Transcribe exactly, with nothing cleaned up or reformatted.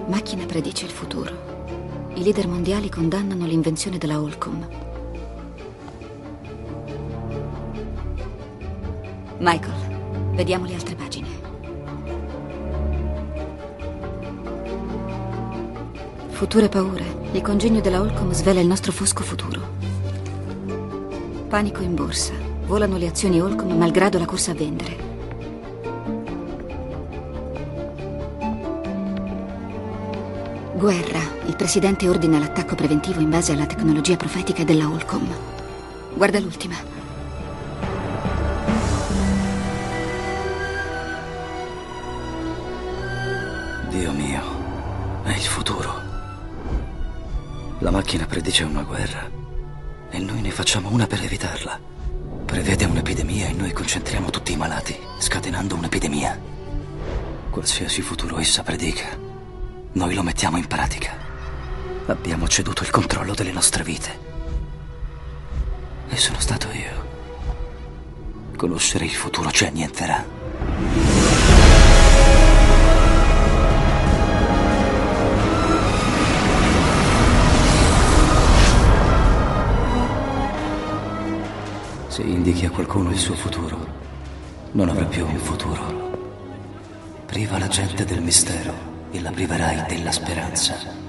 Macchina predice il futuro. I leader mondiali condannano l'invenzione della Holcomb. Michael, vediamo le altre pagine. Future paure. Il congegno della Holcomb svela il nostro fosco futuro. Panico in borsa. Volano le azioni Holcomb malgrado la corsa a vendere. Guerra. Il presidente ordina l'attacco preventivo in base alla tecnologia profetica della Holcomb. Guarda l'ultima. Dio mio, è il futuro. La macchina predice una guerra e noi ne facciamo una per evitarla. Prevede un'epidemia e noi concentriamo tutti i malati, scatenando un'epidemia. Qualsiasi futuro essa predica, noi lo mettiamo in pratica. Abbiamo ceduto il controllo delle nostre vite. E sono stato io. Conoscere il futuro ci annienterà. Se indichi a qualcuno il suo futuro, non avrà più un futuro. Priva la gente del mistero e la priverai della speranza.